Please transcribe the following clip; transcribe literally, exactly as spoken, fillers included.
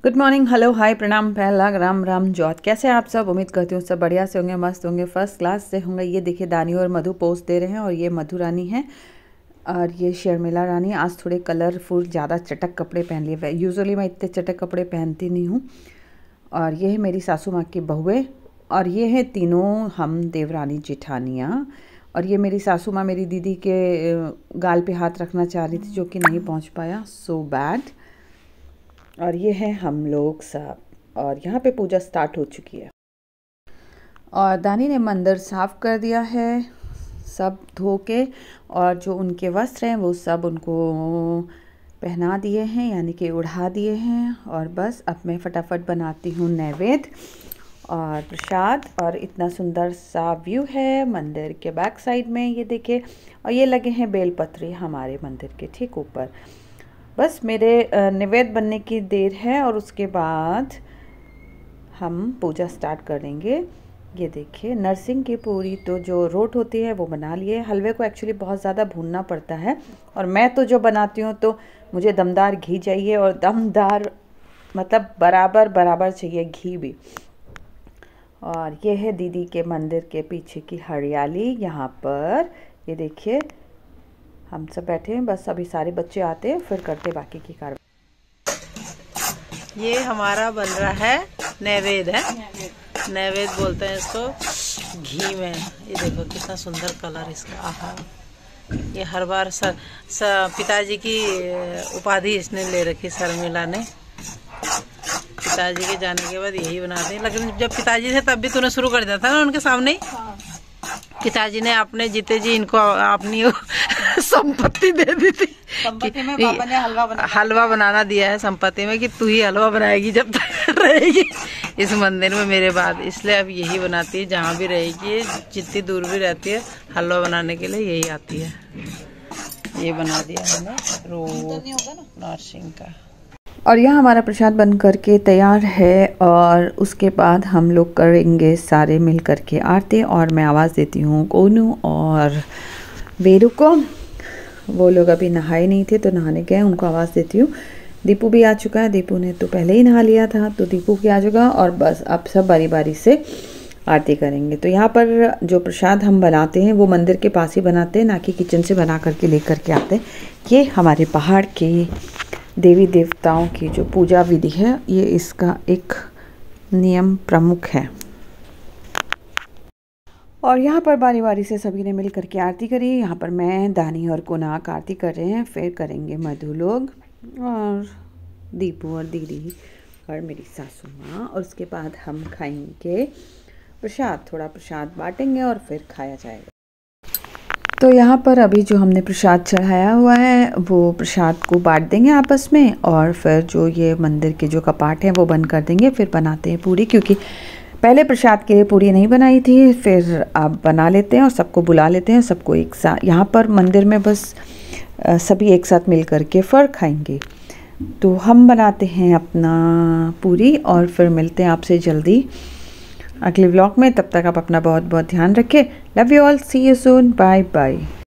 Good morning, hello, हाय, प्रणाम, पहला राम राम जौत। कैसे हैं आप सब? उम्मीद करती हूँ सब बढ़िया से होंगे, मस्त होंगे, फर्स्ट क्लास से होंगे। ये देखिए दानी और मधु पोस्ट दे रहे हैं और ये मधु रानी है और ये शर्मिला रानी। आज थोड़े कलरफुल ज़्यादा चटक कपड़े पहन लिए। यूजुअली मैं इतने चटक कपड़े पहनती नहीं हूँ। और ये है मेरी सासू माँ की बहुएं और ये है तीनों हम देवरानी जेठानियाँ। और ये मेरी सासू माँ मेरी दीदी के गाल पे हाथ रखना चाह रही थी जो कि नहीं पहुँच पाया, सो बैड। और ये है हम लोग सब और यहाँ पे पूजा स्टार्ट हो चुकी है। और दानी ने मंदिर साफ़ कर दिया है सब धो के, और जो उनके वस्त्र हैं वो सब उनको पहना दिए हैं, यानी कि उड़ा दिए हैं। और बस अब मैं फटाफट बनाती हूँ नैवेद्य और प्रसाद। और इतना सुंदर सा व्यू है मंदिर के बैक साइड में, ये देखिए। और ये लगे हैं बेलपत्री हमारे मंदिर के ठीक ऊपर। बस मेरे नैवेद्य बनने की देर है और उसके बाद हम पूजा स्टार्ट करेंगे। ये देखिए नरसिंह की पूरी तो जो रोट होती है वो बना लिए। हलवे को एक्चुअली बहुत ज़्यादा भूनना पड़ता है और मैं तो जो बनाती हूँ तो मुझे दमदार घी चाहिए, और दमदार मतलब बराबर बराबर चाहिए घी भी। और ये है दीदी के मंदिर के पीछे की हरियाली। यहाँ पर ये देखिए हम सब बैठे हैं, बस अभी सारे बच्चे आते हैं फिर करते बाकी की कार्रवाई। ये हमारा बन रहा है नैवेद्य है, नैवेद्य बोलते हैं इसको, घी में। ये देखो कितना सुंदर कलर इसका। आहा, ये हर बार सर, सर पिताजी की उपाधि इसने ले रखी, शर्मिला ने। पिताजी के जाने के बाद यही बनाते हैं, लेकिन जब पिताजी थे तब भी तूने शुरू कर दिया था ना उनके सामने। पिताजी ने अपने जीते जी इनको अपनी संपत्ति दे दी थी। संपत्ति में पापा ने हलवा बना हलवा बनाना दिया है संपत्ति में कि तू ही हलवा बनाएगी जब तक रहेगी इस मंदिर में मेरे बाद। इसलिए अब यही बनाती है, जहाँ भी रहेगी, जितनी दूर भी रहती है, हलवा बनाने के लिए यही आती है। ये बना दिया है ना रोट नरसिंह का। और यह हमारा प्रसाद बन करके तैयार है। और उसके बाद हम लोग करेंगे सारे मिल करके आरती। और मैं आवाज़ देती हूँ कोनू और वेरू को। वो लोग अभी नहाए नहीं थे तो नहाने गए, उनको आवाज़ देती हूँ। दीपू भी आ चुका है, दीपू ने तो पहले ही नहा लिया था तो दीपू भी आ चुका। और बस अब सब बारी बारी से आरती करेंगे। तो यहाँ पर जो प्रसाद हम बनाते हैं वो मंदिर के पास ही बनाते हैं, ना कि किचन से बना करके ले करके आते हैं। ये हमारे पहाड़ के देवी देवताओं की जो पूजा विधि है, ये इसका एक नियम प्रमुख है। और यहाँ पर बारी बारी से सभी ने मिल करके आरती करी। यहाँ पर मैं, दानी और कोनाक आरती कर रहे हैं, फिर करेंगे मधु लोग और दीपू और दीदी और मेरी सासू माँ। और उसके बाद हम खाएंगे प्रसाद, थोड़ा प्रसाद बांटेंगे और फिर खाया जाएगा। तो यहाँ पर अभी जो हमने प्रसाद चढ़ाया हुआ है वो प्रसाद को बांट देंगे आपस में, और फिर जो ये मंदिर के जो कपाट हैं वो बंद कर देंगे। फिर बनाते हैं पूरी, क्योंकि पहले प्रसाद के लिए पूरी नहीं बनाई थी, फिर अब बना लेते हैं और सबको बुला लेते हैं, सबको एक साथ। यहाँ पर मंदिर में बस सभी एक साथ मिल कर के फर खाएंगे। तो हम बनाते हैं अपना पूरी और फिर मिलते हैं आपसे जल्दी अगले व्लॉग में। तब तक आप अपना बहुत बहुत ध्यान रखें। Love you all, see you soon, bye bye.